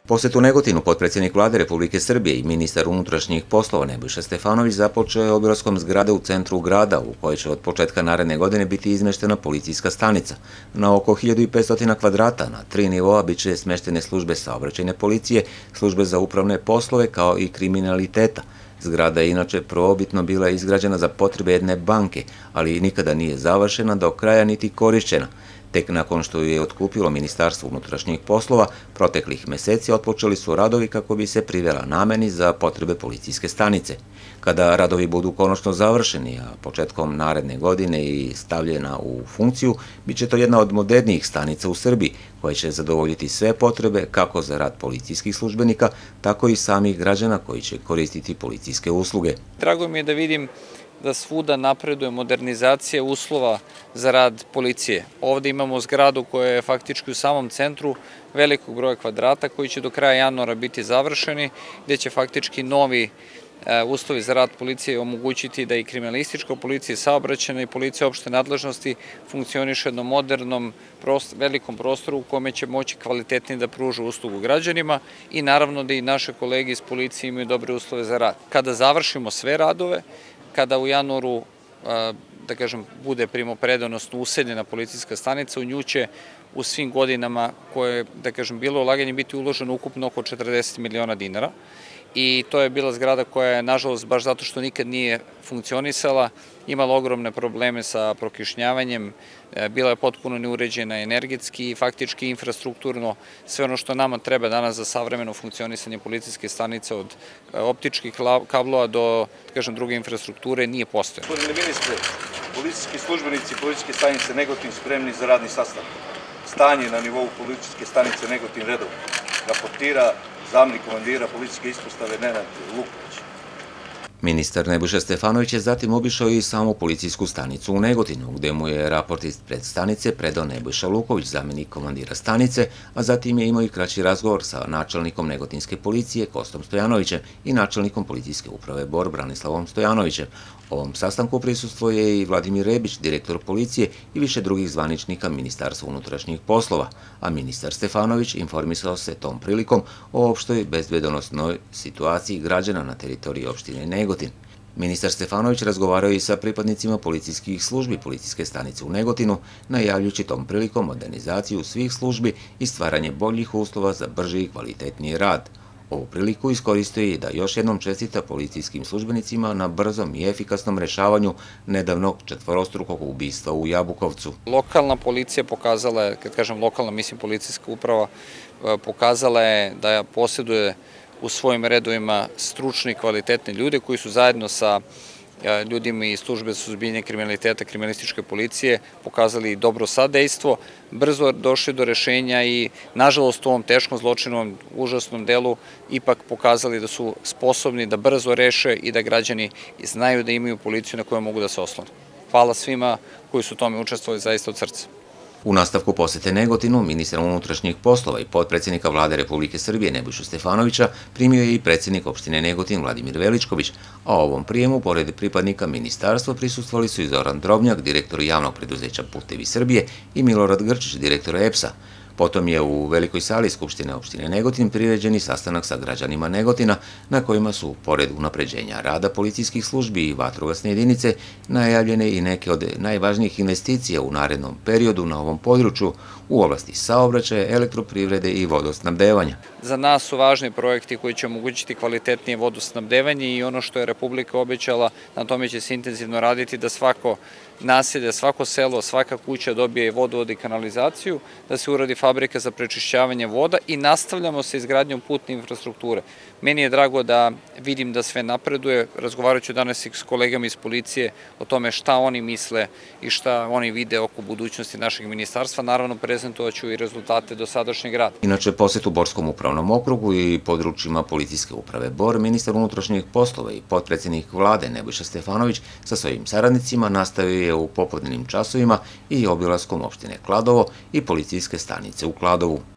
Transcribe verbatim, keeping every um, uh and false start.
Posjetu Negotinu potpredsjednik Vlade Republike Srbije i ministar unutrašnjih poslova Nebojša Stefanović započeo je obilaskom zgrade u centru grada u kojoj će od početka naredne godine biti izmeštena policijska stanica. Na oko hiljadu petsto kvadrata na tri nivoa bit će smeštene službe saobraćajne policije, službe za upravne poslove kao i kriminaliteta. Zgrada je inače prvobitno bila izgrađena za potrebe jedne banke, ali nikada nije završena do kraja niti korišćena. Tek nakon što ju je otkupilo Ministarstvo unutrašnjih poslova, proteklih meseci otpočeli su radovi kako bi se privela nameni za potrebe policijske stanice. Kada radovi budu konačno završeni, a početkom naredne godine i stavljena u funkciju, bit će to jedna od modernijih stanica u Srbiji, koja će zadovoljiti sve potrebe kako za rad policijskih službenika, tako i samih građana koji će koristiti policijske usluge. Drago mi je da vidim da svuda napreduje modernizacija uslova za rad policije. Ovde imamo zgradu koja je faktički u samom centru velikog broja kvadrata koji će do kraja januara biti završeni, gde će faktički novi uslovi za rad policije omogućiti da i kriminalistička policija, saobraćajna i policija opšte nadležnosti funkcioniše na modernom velikom prostoru u kome će moći kvalitetnije da pruža uslugu građanima i naravno da i naše kolege iz policije imaju dobre uslove za rad. Kada završimo sve radove, kada u januaru, da kažem, bude primopredan, odnosno useljena policijska stanica, u nju će u svim godinama koje, da kažem, bilo ulaganje biti uloženo ukupno oko četrdeset miliona dinara i to je bila zgrada koja je, nažalost, baš zato što nikad nije funkcionisala, imala ogromne probleme sa prokišnjavanjem, bila je potpuno neuređena energetski i faktički infrastrukturno. Sve ono što nama treba danas za savremeno funkcionisanje policijske stanice, od optičkih kablova do, da kažem, druge infrastrukture, nije postojalo. Gospodine ministre, policijski službenici policijske stanice Negotin spremni za radni sastav. Stanje na nivou policijske stanice Negotin redovno. Raportira zamenik komandira policijske ispostave Nenad Luković. Ministar Nebojša Stefanović je zatim obišao i samu policijsku stanicu u Negotinu, gde mu je raport ispred stanice predao Nebojša Luković, zamenik komandira stanice, a zatim je imao i kraći razgovor sa načelnikom Negotinske policije Kostom Stojanovićem i načelnikom policijske uprave Bor Branislavom Stojanovićem. Ovom sastanku prisustvuje i Vladimir Rebić, direktor policije i više drugih zvaničnika Ministarstva unutrašnjih poslova, a ministar Stefanović informisao se tom prilikom o opštoj bezbednosnoj situaciji građana na teritoriji opštine Negotin. Ministar Stefanović razgovarao i sa pripadnicima policijskih službi policijske stanice u Negotinu, najavljujući tom prilikom modernizaciju svih službi i stvaranje boljih uslova za brži i kvalitetniji rad. Ovu priliku iskoristio je da još jednom čestita policijskim službenicima na brzom i efikasnom rešavanju nedavnog četvorostrukog ubistva u Jabukovcu. Lokalna policija pokazala je, kad kažem lokalna, mislim policijska uprava, pokazala je da posjeduje u svojim redovima stručne i kvalitetne ljude koji su zajedno sa ljudima iz službe za suzbijanje kriminaliteta, kriminalističke policije pokazali dobro sadejstvo, brzo došli do rešenja i, nažalost, u ovom teškom zločinom, užasnom delu ipak pokazali da su sposobni da brzo reše i da građani znaju da imaju policiju na koju mogu da se oslone. Hvala svima koji su u tome učestvovali zaista od srca. U nastavku posete Negotinu, ministra unutrašnjih poslova i potpredsjednika Vlade Republike Srbije Nebojšu Stefanovića primio je i predsjednik opštine Negotin Vladimir Veličković, a ovom prijemu, pored pripadnika ministarstva, prisustvovali su i Zoran Drobnjak, direktor javnog preduzeća Putevi Srbije, i Milorad Grčić, direktor E P S-a. Potom je u velikoj sali Skupštine opštine Negotin priređen i sastanak sa građanima Negotina, na kojima su, pored unapređenja rada policijskih službi i vatrogasne jedinice, najavljene i neke od najvažnijih investicija u narednom periodu na ovom području u oblasti saobraćaja, elektroprivrede i vodosnabdevanja. Za nas su važni projekti koji će omogućiti kvalitetnije vodosnabdevanje i ono što je Republika obećala, na tome će se intenzivno raditi da svako naselje, svako selo, svaka kuća dobije vodovod i kanalizaciju, da se uradi fabrika za prečišćavanje voda i nastavljamo sa izgradnjom putne infrastrukture. Meni je drago da vidim da sve napreduje, razgovarajući danas i s kolegama iz policije o tome šta oni misle i šta oni vide oko budućnosti našeg ministarstva, naravno prezentovaću i rezultate dosadašnjeg rada. Inače, posjet u Borskom upravnom okrugu i područjima policijske uprave Bor, ministar unutrašnjih poslova i potpredsjednik Vlade Nebojša Stefanović sa svojim saradnicima nastavio je u popodnevnim časovima i obilaskom opštine Kladovo i policijske stanice u Kladovu.